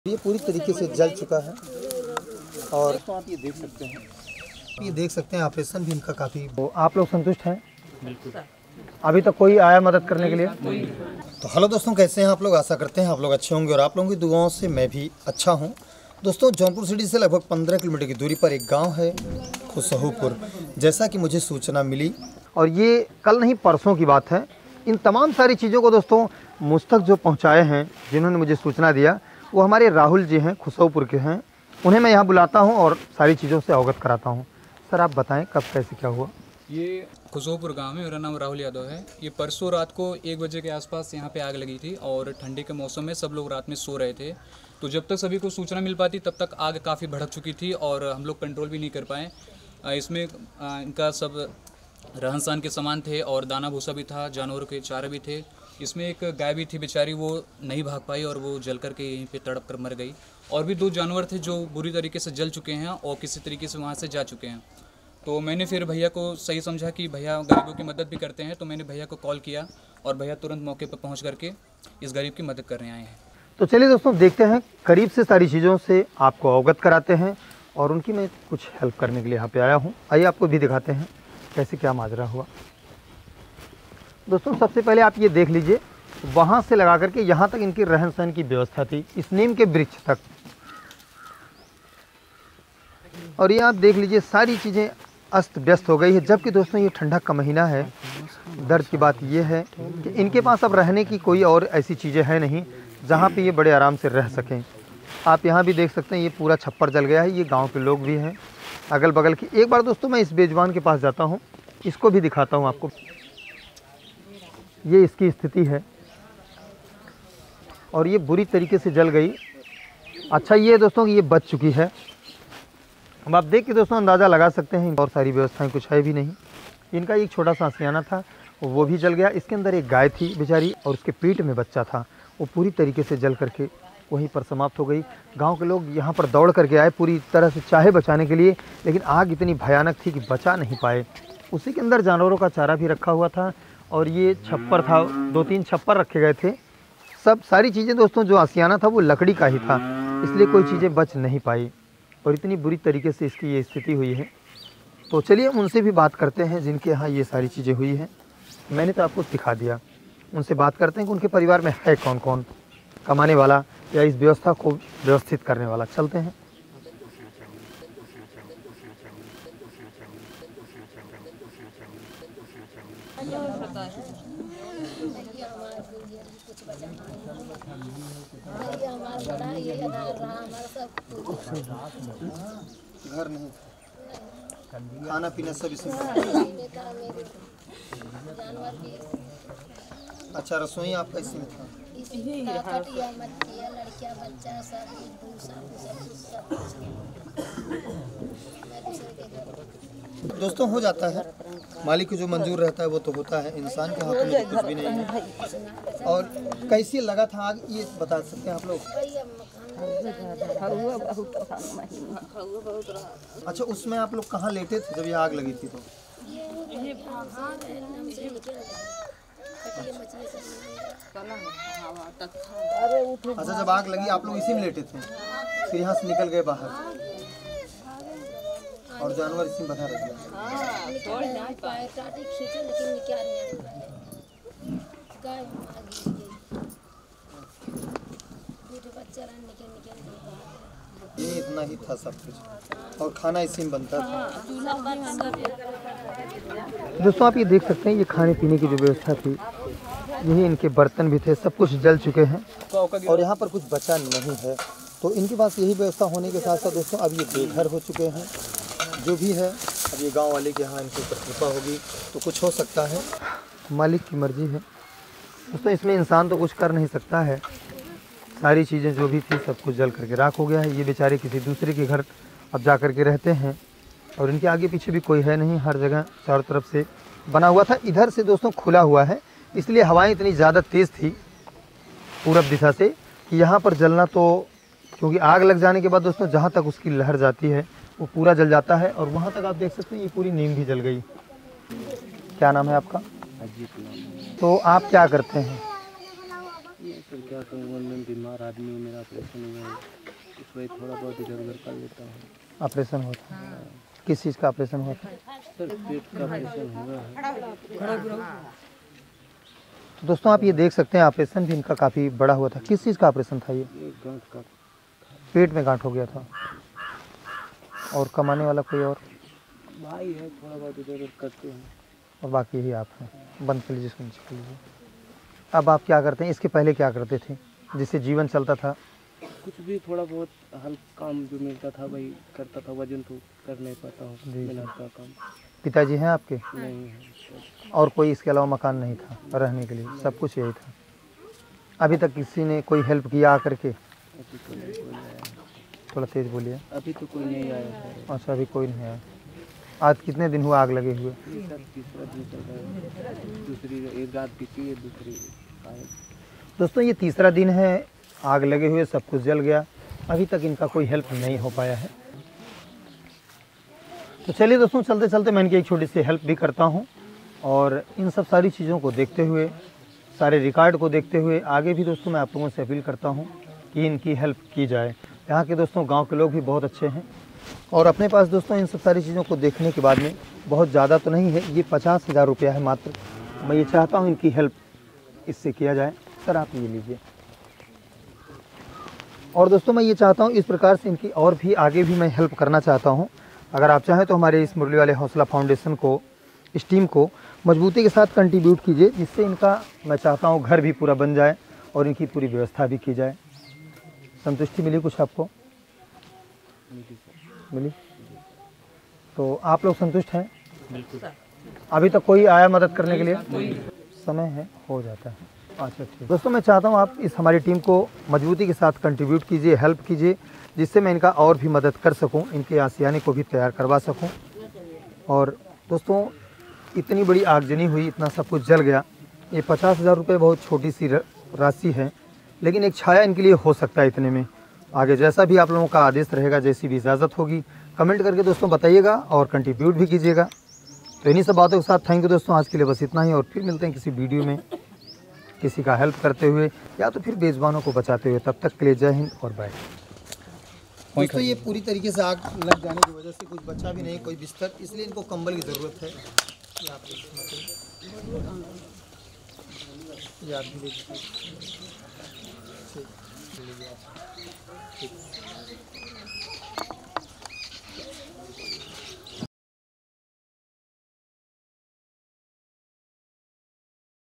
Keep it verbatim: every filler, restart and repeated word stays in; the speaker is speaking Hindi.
ये पूरी तरीके से जल चुका है और तो आप ये देख सकते हैं ये देख सकते हैं ऑपरेशन भी इनका काफ़ी। तो आप लोग संतुष्ट हैं? बिल्कुल। अभी तक कोई आया मदद करने के लिए? तो हेलो दोस्तों, कैसे हैं आप लोग? आशा करते हैं आप लोग अच्छे होंगे और आप लोगों की दुआओं से मैं भी अच्छा हूं। दोस्तों, जौनपुर सिटी से लगभग पंद्रह किलोमीटर की दूरी पर एक गांव है खुसहूपुर, जैसा कि मुझे सूचना मिली और ये कल नहीं परसों की बात है। इन तमाम सारी चीज़ों को दोस्तों मुझ तक जो पहुँचाए हैं, जिन्होंने मुझे सूचना दिया, वो हमारे राहुल जी हैं, खुसहूपुर के हैं। उन्हें मैं यहाँ बुलाता हूँ और सारी चीज़ों से अवगत कराता हूँ। सर आप बताएं कब कैसे क्या हुआ? ये खुसहूपुर गांव में, मेरा नाम राहुल यादव है। ये परसों रात को एक बजे के आसपास यहाँ पे आग लगी थी और ठंडी के मौसम में सब लोग रात में सो रहे थे। तो जब तक सभी को सूचना मिल पाती तब तक आग काफ़ी भड़क चुकी थी और हम लोग कंट्रोल भी नहीं कर पाए। इसमें इनका सब रहन सहन के सामान थे और दाना भूसा भी था, जानवरों के चारे भी थे। इसमें एक गाय भी थी बेचारी, वो नहीं भाग पाई और वो जल करके यहीं पे तड़प कर मर गई। और भी दो जानवर थे जो बुरी तरीके से जल चुके हैं और किसी तरीके से वहाँ से जा चुके हैं। तो मैंने फिर भैया को सही समझा कि भैया गरीबों की मदद भी करते हैं, तो मैंने भैया को कॉल किया और भैया तुरंत मौके पर पहुँच करके इस गरीब की मदद करने आए हैं। तो चलिए दोस्तों, देखते हैं करीब से सारी चीज़ों से आपको अवगत कराते हैं और उनकी मैं कुछ हेल्प करने के लिए यहाँ पे आया हूँ। आइए आपको भी दिखाते हैं कैसे क्या माजरा हुआ। दोस्तों सबसे पहले आप ये देख लीजिए, वहाँ से लगा करके यहाँ तक इनकी रहन सहन की व्यवस्था थी, इस नीम के वृक्ष तक। और ये आप देख लीजिए सारी चीज़ें अस्त व्यस्त हो गई है। जबकि दोस्तों ये ठंडक का महीना है। दर्द की बात ये है कि इनके पास अब रहने की कोई और ऐसी चीज़ें हैं नहीं जहाँ पे ये बड़े आराम से रह सकें। आप यहाँ भी देख सकते हैं ये पूरा छप्पर जल गया है। ये गांव के लोग भी हैं अगल बगल की। एक बार दोस्तों मैं इस बेजवान के पास जाता हूँ, इसको भी दिखाता हूँ आपको। ये इसकी स्थिति है और ये बुरी तरीके से जल गई। अच्छा ये दोस्तों कि ये बच चुकी है। अब आप देख के दोस्तों अंदाज़ा लगा सकते हैं और सारी व्यवस्थाएं कुछ है भी नहीं। इनका एक छोटा सा आशियाना था, वो भी जल गया। इसके अंदर एक गाय थी बेचारी और उसके पेट में बच्चा था, वो पूरी तरीके से जल करके वहीं पर समाप्त हो गई। गांव के लोग यहाँ पर दौड़ करके आए पूरी तरह से चाहे बचाने के लिए, लेकिन आग इतनी भयानक थी कि बचा नहीं पाए। उसी के अंदर जानवरों का चारा भी रखा हुआ था और ये छप्पर था, दो तीन छप्पर रखे गए थे। सब सारी चीज़ें दोस्तों, जो आशियाना था वो लकड़ी का ही था, इसलिए कोई चीज़ें बच नहीं पाई और इतनी बुरी तरीके से इसकी ये स्थिति हुई है। तो चलिए उनसे भी बात करते हैं जिनके यहाँ ये सारी चीज़ें हुई हैं। मैंने तो आपको दिखा दिया, उनसे बात करते हैं कि उनके परिवार में है कौन कौन कमाने वाला या इस व्यवस्था को व्यवस्थित करने वाला। चलते हैं। घर नहीं, खाना पीना सब इसमें। अच्छा रसोई आपका इसमें था? दोस्तों हो जाता है, मालिक को जो मंजूर रहता है वो तो होता है, इंसान के हाथ में कुछ भी नहीं है। और कैसी लगा था आग ये बता सकते हैं आप लोग? अच्छा उसमें आप लोग कहाँ लेटे थे जब ये आग लगी थी? तो अच्छा जब आग लगी आप लोग इसी में लेटे थे, फिर यहाँ से निकल गए बाहर और जानवर इसी में बंधा रह गया। ये इतना ही था सब कुछ और खाना इसी में बनता था। दोस्तों आप ये देख सकते हैं ये खाने पीने की जो व्यवस्था थी, यही इनके बर्तन भी थे, सब कुछ जल चुके हैं और यहाँ पर कुछ बचा नहीं है। तो इनके पास यही व्यवस्था होने के साथ साथ दोस्तों अब ये बेघर हो चुके हैं। जो भी है अब ये गांव वाले के यहाँ इनके ऊपर कृपा होगी तो कुछ हो सकता है, मालिक की मर्जी है दोस्तों। इसमें इंसान तो कुछ कर नहीं सकता है। सारी चीज़ें जो भी थी सब कुछ जल करके राख हो गया है। ये बेचारे किसी दूसरे के घर अब जा कर के रहते हैं और इनके आगे पीछे भी कोई है नहीं, हर जगह चारों तरफ से बना हुआ था। इधर से दोस्तों खुला हुआ है, इसलिए हवाएं इतनी ज़्यादा तेज़ थी पूरब दिशा से कि यहाँ पर जलना, तो क्योंकि आग लग जाने के बाद दोस्तों जहाँ तक उसकी लहर जाती है वो पूरा जल जाता है। और वहाँ तक आप देख सकते हैं ये पूरी नीम भी जल गई। क्या नाम है आपका? तो आप क्या करते हैं? सर क्या कहूँ, मैं बीमार आदमी हूँ, मेरा ऑपरेशन हुआ है, इस वजह थोड़ा बहुत इधर उधर कर लेता हूँ। ऑपरेशन होता है? किस चीज़ का ऑपरेशन हुआ था? सर पेट का ऑपरेशन हुआ है। तो दोस्तों आप ये देख सकते हैं ऑपरेशन भी इनका काफ़ी बड़ा हुआ था। किस चीज़ का ऑपरेशन था ये? ये गांठ का, पेट में गांठ हो गया था। और कमाने वाला कोई और? भाई है, थोड़ा बहुत इधर उधर करते हैं। और बाकी यही आप हैं। बंद कर लीजिए, इसको नीचे कर लीजिए। अब आप क्या करते हैं? इसके पहले क्या करते थे जिससे जीवन चलता था? कुछ भी थोड़ा बहुत हल्का काम जो मिलता था वही करता था, वजन तो कर नहीं पाता हूँ, जी। मेहनत का काम पिताजी हैं आपके? नहीं है। और कोई इसके अलावा मकान नहीं था रहने के लिए? सब कुछ यही था। अभी तक किसी ने कोई हेल्प किया आकर के? अभी तो नहीं कोई आया, थोड़ा तेज बोलिए। अभी तो कोई नहीं आया है। अच्छा, अभी कोई नहीं आया। आज कितने दिन हुआ आग लगे हुए? तीसरा तीसरा दिन चल रहा है, दूसरी एक रात बीती है, दूसरी आए। दोस्तों ये तीसरा दिन है, आग लगे हुए, सब कुछ जल गया। अभी तक इनका कोई हेल्प नहीं हो पाया है। तो चलिए दोस्तों, चलते चलते मैं इनकी एक छोटी सी हेल्प भी करता हूँ। और इन सब सारी चीज़ों को देखते हुए, सारे रिकॉर्ड को देखते हुए आगे भी दोस्तों मैं आप लोगों से अपील करता हूँ कि इनकी हेल्प की जाए। यहाँ के दोस्तों गांव के लोग भी बहुत अच्छे हैं। और अपने पास दोस्तों इन सब सारी चीज़ों को देखने के बाद में बहुत ज़्यादा तो नहीं है, ये पचास हज़ार रुपया है मात्र। मैं ये चाहता हूँ इनकी हेल्प इससे किया जाए। सर आप ये लीजिए। और दोस्तों मैं ये चाहता हूँ इस प्रकार से इनकी और भी आगे भी मैं हेल्प करना चाहता हूँ। अगर आप चाहें तो हमारे इस मुरली वाले हौसला फाउंडेशन को, इस टीम को मजबूती के साथ कंट्रीब्यूट कीजिए, जिससे इनका मैं चाहता हूँ घर भी पूरा बन जाए और इनकी पूरी व्यवस्था भी की जाए। संतुष्टि मिली कुछ आपको? मिली? तो आप लोग संतुष्ट हैं? बिल्कुल। अभी तक कोई आया मदद करने के लिए? समय है, हो जाता है। अच्छा ठीक। दोस्तों मैं चाहता हूँ आप इस हमारी टीम को मजबूती के साथ कंट्रीब्यूट कीजिए, हेल्प कीजिए, जिससे मैं इनका और भी मदद कर सकूँ, इनके आशियाने को भी तैयार करवा सकूँ। और दोस्तों इतनी बड़ी आगजनी हुई, इतना सब कुछ जल गया। ये पचास हज़ार रुपये बहुत छोटी सी राशि है, लेकिन एक छाया इनके लिए हो सकता है इतने में। आगे जैसा भी आप लोगों का आदेश रहेगा, जैसी भी इजाज़त होगी, कमेंट करके दोस्तों बताइएगा और कंट्रीब्यूट भी कीजिएगा। तो इन्हीं सब बातों के साथ थैंक यू दोस्तों, आज के लिए बस इतना ही। और फिर मिलते हैं किसी वीडियो में किसी का हेल्प करते हुए या तो फिर बेजुबानों को बचाते हुए। तब तक के लिए जय हिंद और बाय। दोस्तों ये पूरी तरीके से आग लग जाने की वजह से कुछ बचा भी नहीं, कोई बिस्तर, इसलिए इनको कंबल की ज़रूरत है। ये आप ये आप भी ले लीजिए। ठीक, ले लीजिए आप। ठीक।